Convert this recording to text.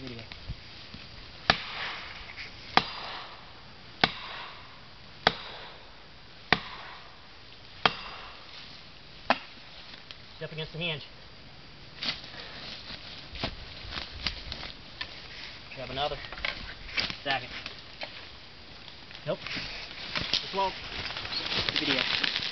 video. It's up against the hinge. Grab another. Stack it. Nope. Just won't. Video.